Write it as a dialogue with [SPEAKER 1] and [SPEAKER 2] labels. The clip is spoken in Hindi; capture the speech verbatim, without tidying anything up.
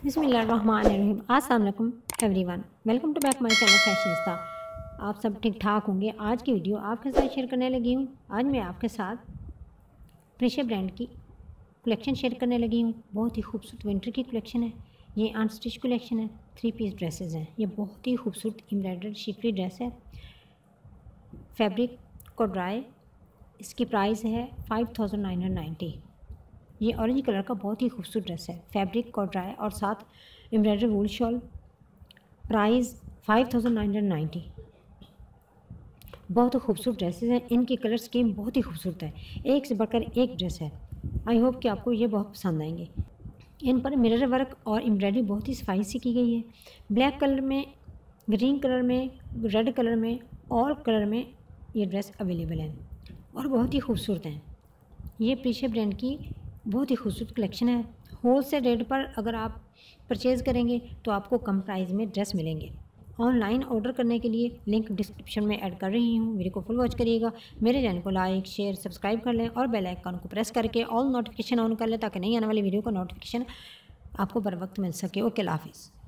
[SPEAKER 1] बिस्मिल्लाहिर्रहमानिर्रहीम। अस्सलाम वालेकुम everyone, welcome to back my channel Fashionista. आप सब ठीक ठाक होंगे। आज की वीडियो आपके साथ शेयर करने लगी हूँ। आज मैं आपके साथ प्रेशर ब्रांड की कलेक्शन शेयर करने लगी हूँ। बहुत ही खूबसूरत विंटर की कलेक्शन है। ये अनस्टिच कलेक्शन है, थ्री पीस ड्रेसेस हैं। ये बहुत ही खूबसूरत एम्ब्रॉयडर्ड शिफली ड्रेस है, फैब्रिक को ड्राई। इसकी प्राइस है five thousand nine hundred ninety. ये ऑरेंज कलर का बहुत ही खूबसूरत ड्रेस है, फैब्रिक कॉट ड्राई और साथ embroidery wool shawl. Price five thousand nine hundred ninety. बहुत खूबसूरत ड्रेसेस हैं। इनकी कलर स्कीम बहुत ही खूबसूरत है, एक से बढ़कर एक ड्रेस है। आई होप कि आपको ये बहुत पसंद आएंगे। इन पर मिरर वर्क और एम्ब्रॉयडरी बहुत ही सफाई से की गई है। ब्लैक कलर में, ग्रीन कलर में, रेड कलर में, और कलर में ये ड्रेस अवेलेबल है और बहुत ही खूबसूरत हैं। ये प्रेशर ब्रांड की बहुत ही खूबसूरत कलेक्शन है। होल सेल रेट पर अगर आप परचेज़ करेंगे तो आपको कम प्राइस में ड्रेस मिलेंगे। ऑनलाइन ऑर्डर करने के लिए लिंक डिस्क्रिप्शन में ऐड कर रही हूँ। मेरे को फुल वॉच करिएगा। मेरे चैनल को लाइक शेयर सब्सक्राइब कर लें और बेल आइकन को प्रेस करके ऑल नोटिफिकेशन ऑन कर लें ताकि नई आने वाली वीडियो का नोटिफिकेशन आपको बर वक्त मिल सके। ओके, अल्लाह हाफिज़।